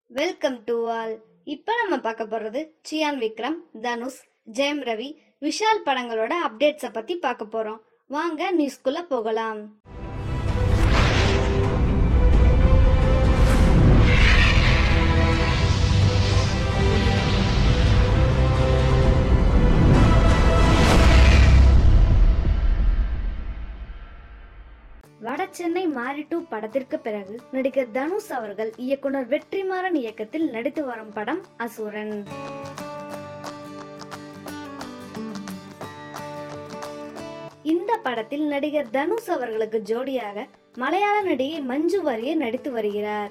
Welcome to all. இப்போ நம்ம பார்க்க போறது சியான் விக்ரம், தனுஷ், ஜெயம் ரவி, விஷால் படங்களோட அப்டேட்ஸை பத்தி பார்க்க போறோம். வாங்க நியூஸ்குள்ள போகலாம். வட சென்னை மாரி 2 படத்திற்கு பிறகு நடிகர் தனுஷ் அவர்கள் இயக்குனர் வெற்றிமாறன் இயக்கத்தில் நடித்து வரும் படம் அசுரன். இந்த படத்தில் நடிகர் தனுஷ் அவர்களுக்கு ஜோடியாக மலையாள நடிகை மஞ்சு வாரியர் நடித்து வருகிறார்.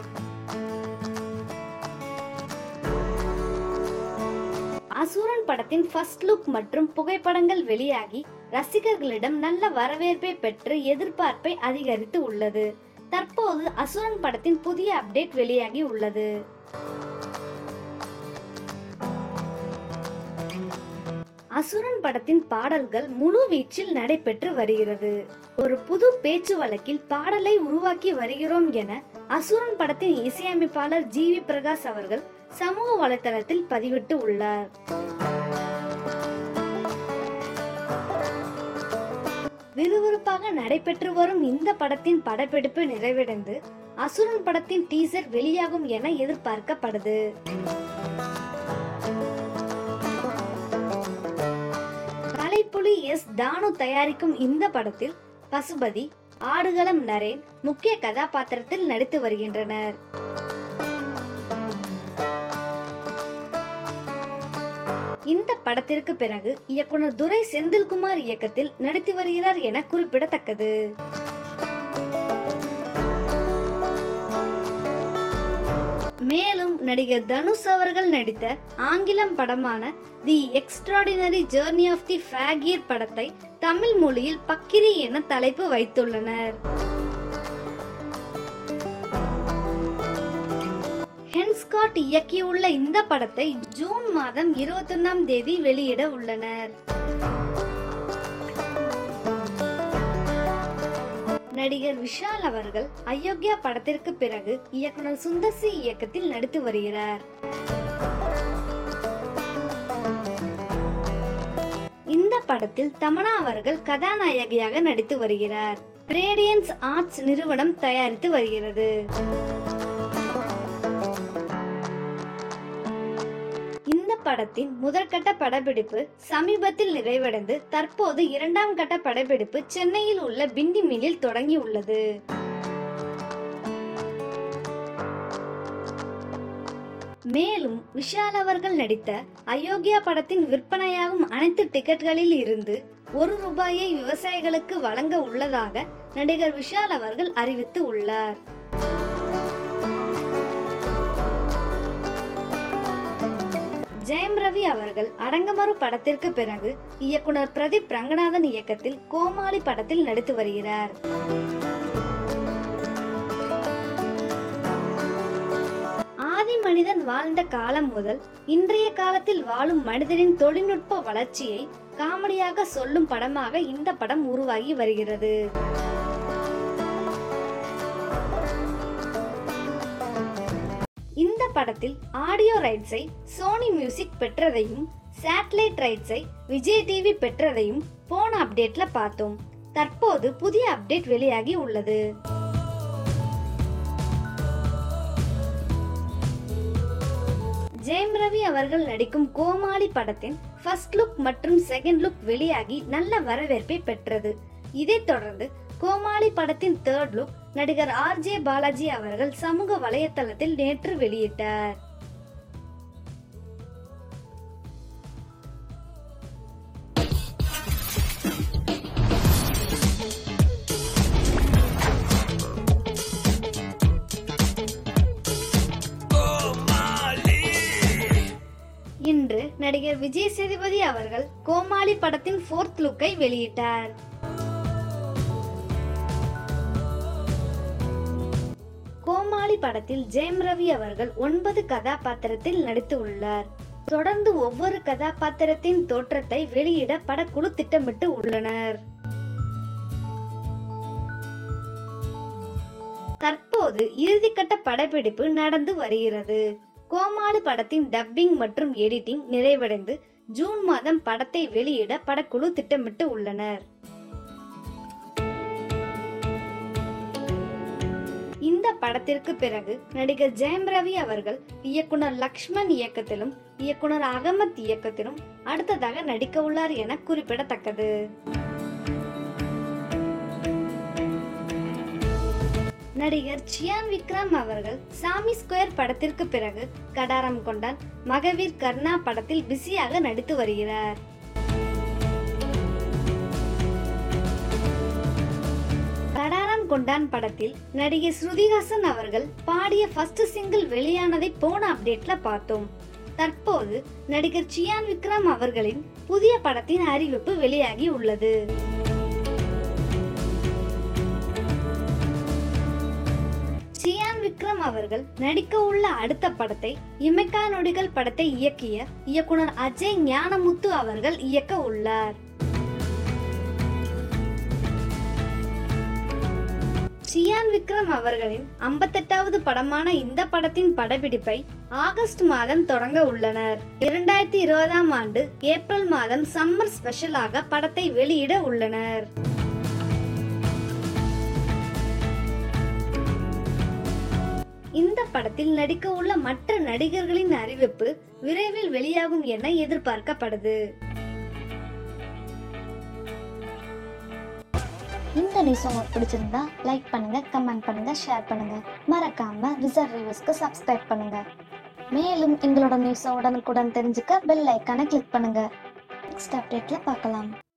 அசுரன் படத்தின் ஃபர்ஸ்ட் லுக் மற்றும் புகைப்படங்கள் வெளியாகி ரசிகர்களிடம் நல்ல வரவேற்பை பெற்று எதிர்பார்ப்பை அதிகரித்து உள்ளது. தற்போது அசுரன் படத்தின் புதிய அப்டேட் வெளியாகி உள்ளது. அசுரன் படத்தின் பாடல்கள் முழு வீச்சில் நடைபெற்று வருகிறது. ஒரு புது பேச்சு வழக்கில் பாடலை உருவாக்கி வருகிறோம் என அசுரன் படத்தின் இசையமைப்பாளர் ஜி.வி. பிரகாஷ் அவர்கள் சமூக வலைதளத்தில் பதிவிட்டு உள்ளார். விறுவிறுப்பாக நடைபெற்று வரும் இந்த படத்தின் படப்பிடிப்பு நிறைவடைந்து அசுரன் படத்தின் டீசர் வெளியாகும் என எதிர்பார்க்கப்படுது. கலைப்புலி எஸ். தானு தயாரிக்கும் இந்த படத்தில் பசுபதி, ஆடுகளம் நரேன் முக்கிய கதாபாத்திரத்தில் நடித்து வருகின்றனர். இந்த படத்திற்கு பிறகு இயக்குனர் துரை செந்தில்குமார் இயக்கத்தில் நடித்து வருகிறார் என குறிப்பிடத்தக்கது. மேலும் நடிகர் தனுஷ் அவர்கள் நடித்த ஆங்கிலம் படமான the extraordinary journey of the fakir படத்தை தமிழ் மொழியில் பக்கிரி என தலைப்பு வைத்துள்ளனர். ஹென்ஸ்காட் இயக்கியுள்ள இந்த படத்தை ஜூன் மாதம் 21ஆம் தேதி வெளியிட உள்ளனர். நடிகர் விஷால் அவர்கள் அயோக்யா படத்திற்கு பிறகு இயக்குனர் சுந்தர் சி இயக்கத்தில் நடித்து வருகிறார். இந்த படத்தில் தமன்னா அவர்கள் கதாநாயகியாக நடித்து வருகிறார். ரேடியன்ஸ் ஆர்ட்ஸ் நிறுவனம் தயாரித்து வருகிறது. இந்த படத்தின் முதற்கட்ட படப்பிடிப்பு சமீபத்தில் நிறைவடைந்து தற்போது இரண்டாம் கட்ட படப்பிடிப்பு சென்னையில் உள்ள பிண்டி மில்லில் தொடங்கி உள்ளது. மேலும் விஷால் அவர்கள் நடித்த அயோக்யா படத்தின் விற்பனையாகும் அனைத்து டிக்கெட்டுகளில் இருந்து ₹1 விவசாயிகளுக்கு வழங்க உள்ளதாக நடிகர் விஷால் அவர்கள் அறிவித்து உள்ளார். ஜெயம் ரவி அவர்கள் அடங்கமறு படத்திற்கு பிறகு இயக்குனர் பிரதீப் ரங்கநாதன் இயக்கத்தில் கோமாளி படத்தில் நடித்து வருகிறார். ஆதி மனிதன் வாழ்ந்த காலம் முதல் இன்றைய காலத்தில் வாழும் மனிதனின் தொழில்நுட்ப வளர்ச்சியை காமெடியாக சொல்லும் படமாக இந்த படம் உருவாகி வருகிறது. இந்த படத்தில் ஆடியோ ரைட்ஸை சோனி மியூசிக் பெற்றதையும் சேட்டலைட் ரைட்ஸை விஜய் டிவி பெற்றதையும் போன அப்டேட்ல பார்த்தோம். தற்போது புதிய அப்டேட் வெளியாகி உள்ளது. ஜெயம் ரவி அவர்கள் நடிக்கும் கோமாளி படத்தின் ஃபர்ஸ்ட் லுக் மற்றும் செகண்ட் லுக் வெளியாகி நல்ல வரவேற்பை பெற்றது. இதைத் தொடர்ந்து கோமாளி படத்தின் தேர்ட் லுக் நடிகர் ஆர்.ஜே. பாலாஜி அவர்கள் சமூக வலைதளத்தில் நேற்று வெளியிட்டார். இன்று நடிகர் விஜய் சேதுபதி அவர்கள் கோமாளி படத்தின் 4th லுக்கை வெளியிட்டார். கோமாளி படத்தில் ஜெயம் ரவி அவர்கள் 9 கதாபாத்திரத்தில் நடித்து உள்ளார். தொடர்ந்து ஒவ்வொரு கதாபாத்திரத்தின் தோற்றத்தை வெளியிட படக்குழு திட்டமிட்டு உள்ளனர். தற்போது தற்போது இறுதிக்கட்ட படப்பிடிப்பு நடந்து வருகிறது. கோமாளி படத்தின் டப்பிங் மற்றும் எடிட்டிங் நிறைவடைந்து ஜூன் மாதம் படத்தை வெளியிட படக்குழு திட்டமிட்டு உள்ளனர். இந்த படத்திற்கு பிறகு நடிகர் ஜெயம் ரவி அவர்கள் இயக்குனர் லக்ஷ்மண் இயக்கத்திலும் இயக்குனர் அகமத் இயக்கத்திலும் அடுத்ததாக நடிக்க உள்ளார் என குறிப்பிடத்தக்கது. நடிகர் சியான் விக்ரம் அவர்கள் சாமி ஸ்கொயர் படத்திற்கு பிறகு கடாரம் கொண்டான், மகவீர் கர்ணா படத்தில் பிஸியாக நடித்து வருகிறார். கடாரம் கொண்டான் படத்தில் நடிகை ஸ்ருதிஹாசன் அவர்கள் பாடிய ஃபர்ஸ்ட் சிங்கிள் வெளியானதை போன அப்டேட்ல பார்த்தோம். தற்போது நடிகர் சியான் விக்ரம் அவர்களின் புதிய படத்தின் அறிவிப்பு வெளியாகி உள்ளது. சியான் விக்ரம் அவர்கள் நடிக்க உள்ள அடுத்த படத்தை இமைக்கா நொடிகள் படத்தை இயக்கிய இயக்குனர் அஜய் ஞானமுத்து அவர்கள் இயக்க உள்ளார். சியான் விக்ரம் அவர்களின் 58வது படமான இந்த படத்தின் படப்பிடிப்பை ஆகஸ்ட் மாதம் தொடங்க உள்ளனர். 2020ஆம் ஆண்டு ஏப்ரல் மாதம் சம்மர் ஸ்பெஷலாக படத்தை வெளியிட உள்ளனர். இந்த படத்தில் நடிக்க உள்ள மற்ற நடிகர்களின் அறிவிப்பு விரைவில் வெளியாகும் என எதிர்பார்க்கப்படுது. இந்த நியூஸ் உங்களுக்கு பிடிச்சிருந்தா லைக் பண்ணுங்க, கமெண்ட் பண்ணுங்க, ஷேர் பண்ணுங்க. மறக்காம விசர் ரிவ்யூஸ்க்கு சப்ஸ்கிரைப் பண்ணுங்க. மேலும் எங்களோட நியூஸை உடனுக்குடன் தெரிஞ்சுக்க பெல் ஐக்கானை கிளிக் பண்ணுங்க. நெக்ஸ்ட் அப்டேட்ல பார்க்கலாம்.